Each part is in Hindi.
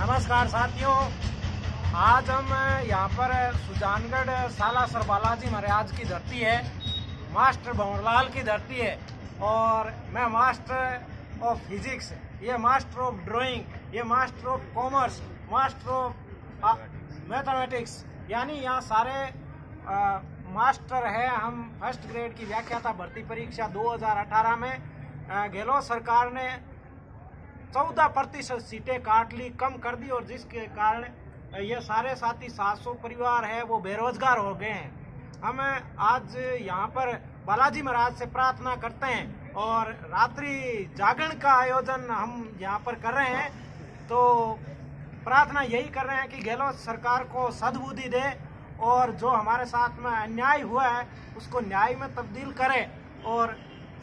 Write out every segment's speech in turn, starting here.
नमस्कार साथियों, आज हम यहाँ पर सुजानगढ़ सालासर बालाजी महाराज की धरती है, मास्टर भंवरलाल की धरती है। और मैं मास्टर ऑफ फिजिक्स, ये मास्टर ऑफ ड्राइंग, ये master of commerce, master of mathematics, यानी यहाँ सारे मास्टर है। हम फर्स्ट ग्रेड की व्याख्याता भर्ती परीक्षा 2018 में गहलोत सरकार ने 14% सीटें काट ली, कम कर दी, और जिसके कारण ये सारे साथी 700 परिवार है वो बेरोजगार हो गए हैं। हम आज यहाँ पर बालाजी महाराज से प्रार्थना करते हैं और रात्रि जागरण का आयोजन हम यहाँ पर कर रहे हैं। तो प्रार्थना यही कर रहे हैं कि गहलोत सरकार को सद्बुद्धि दे और जो हमारे साथ में अन्याय हुआ है उसको न्याय में तब्दील करे। और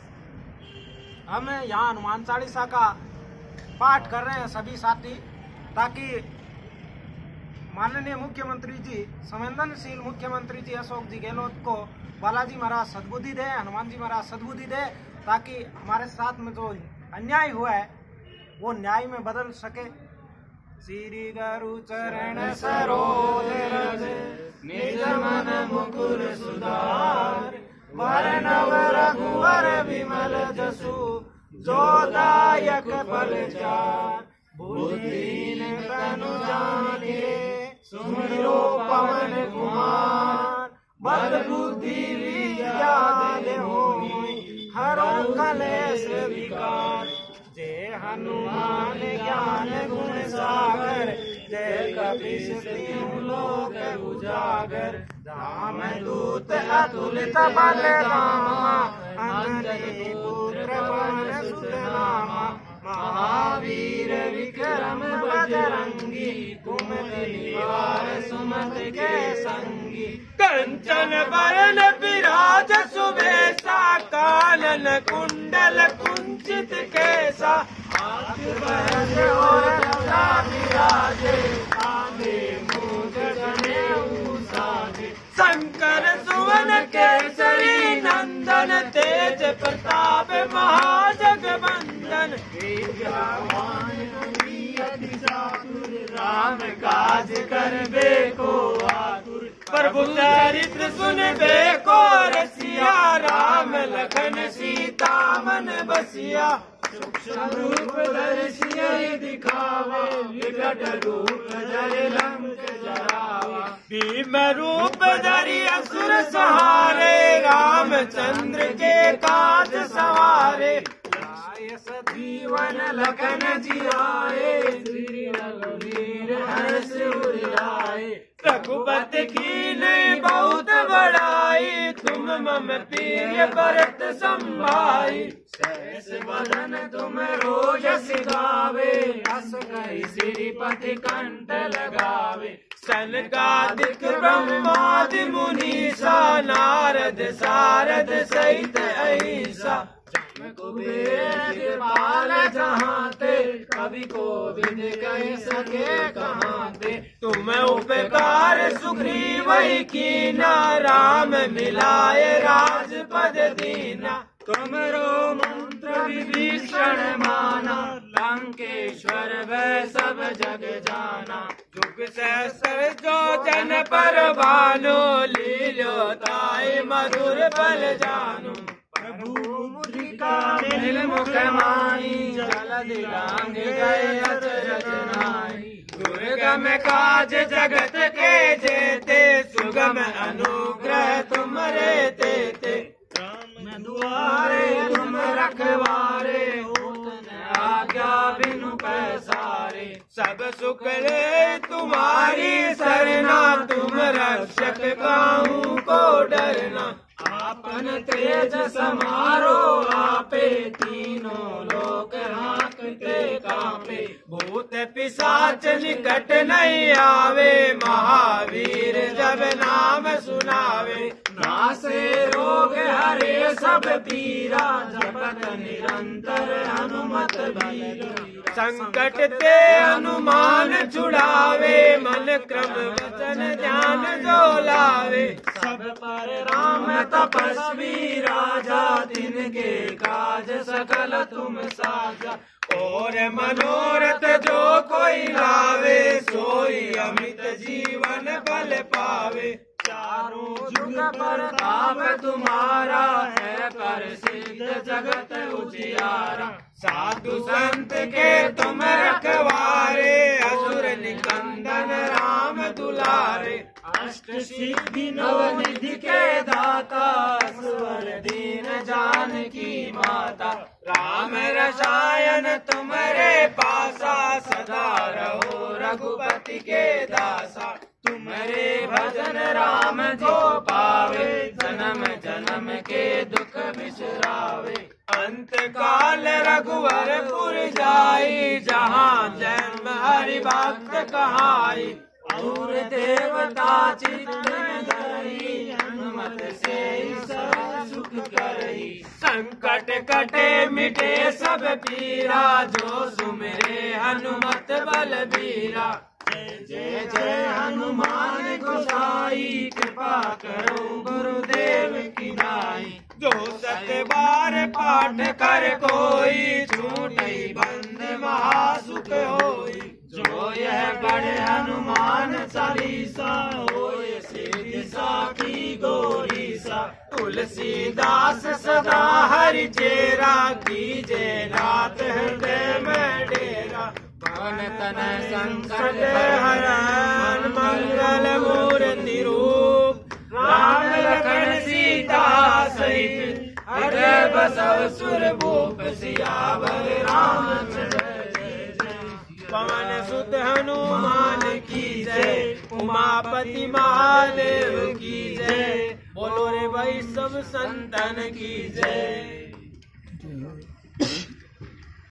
हम यहाँ हनुमान चालीसा का पाठ कर रहे हैं सभी साथी, ताकि माननीय मुख्यमंत्री जी, संवेदनशील मुख्यमंत्री जी अशोक जी गहलोत को बालाजी महाराज सद्बुद्धि दे, हनुमान जी महाराज सद्बुद्धि दे, ताकि हमारे साथ में जो अन्याय हुआ है वो न्याय में बदल सके। श्री गुरु चरण सरोज रज निज मन मुकुर सुधार, वरनव रघुवर विमल जसु जो दायक फल चार। बुद्धिहीन तनु जानिए सुमिरो पवन कुमार, बल बुद्धि विद्या देहु हरो कलेश विकार। जय हनुमान ज्ञान गुण सागर, जय कपीस तिहुँ लोक उजागर। राम दूत अतुलित बल धामा, अंजनी पुत्र पवन सुत नामा। महावीर विक्रम बजरंगी, कुमति निवार सुमति के संगी। कंचन बरन विराज सुबेसा, कानन कुंडल कुंचित केसा। हाथ बरस और गदा विराजे, आंधे मूंछ जनेऊ साजे। शंकर सुवन केसरी नंदन, तेज प्रताप महाजगवंदन। राम काज करबे को आतुर, प्रभु चरित्र सुनबे को रसिया। राम लखन सीता मन बसिया, सूक्ष्म रूप दर्शिय दिखावे। विकट रूप धरि लंक जरावा, भीम रूप धरि असुर संहारे। रामचंद्र के काज सवारे, सजीवन लखन जियाए। श्री रघुवीर हर्ष उर लाए, रघुपति कीन्ही बहुत बड़ाई। तुम मम प्रिय भरत संभाई, सहस बदन तुम रोज सिगावे। अस कहि श्रीपति कंठ लगावे। सनकादिक ब्रह्मादि मुनीसा, नारद सारद सहित अहिसा। कुबेर कृपाल जहाँ ते, कवि को विद कह सके कहाँ ते। तुम उपकार सुग्रीव कीना, राम मिलाए राजपद दीना। तुमरो मंत्र विभीषण माना, लंकेश्वर वै सब जग जाना। जुग सहस्र जो जन पर भानु, लील्यो ताई मधुर फल जानु। प्रभु मुद्रिका निल मुख माही, जलधि लांघ गए अचरज नाहि। दुर्गम काज जगत के जेते, सुगम अनुग्रह तुमरे तेते। राम दुआरे तुम रखवारे, होत न आज्ञा बिनु पैसारे। सब सुख ले तुम्हारी सरना, तुम रक्षक काहू को डरना। आपन तेज समारो आपे, तीनों लोक हाँकते कांपे। भूत पिशाच निकट नहीं आवे, महावीर जब नाम सुनावे। नासे रोग हरे सब पीरा, जपत निरंतर हनुमत बीरा। संकट ते हनुमान छुड़ावे, मन क्रम वचन ध्यान जो लावे। सब पर राम तपस्वी राजा, तिनके काज सकल तुम साजा। और मनोरथ जो कोई लावे, सतियारा। साधु संत के तुम रखवारे, असुर निकंदन राम दुलारे। अष्ट सिद्धि नवनिधि के दाता, स्वर दीन जानकी माता। राम रसायन तुम्हारे पासा, सदा रहो रघुपति के दासा। तुम्हारे भजन राम जो पावे, जन्म जन्म के दुख बिसरावे। अंत काल रघुवरपुर जाई, जहाँ जन्म हरि भक्त कहाई। और देवता चित्त में धरी, हनुमत से सब सुख करई। संकट कटे मिटे सब पीरा, जो सुमिरे हनुमत बलबीरा। जय जय जय हनुमान गोसाई, कृपा करो गुरुदेव की नाई। जो सत बार पाठ कर कोई, छूटई बंद महासुख होई। जो यह पढ़े हनुमान चालीसा, होय सिद्धि साखी गौरीसा। तुलसीदास सदा हरि चेरा, कीजे नाथ हृदय में डेरा। पवन तनय संकट हरण, मंगल मूर्ति रूप। राम लखन सीता सहित, हृदय बसव सुर भूप। सियावर रामचंद्र जय जय। पवन सुत हनुमान की जय, उमापति महादेव की जय। बोलो रे भाई सब संतन की जय।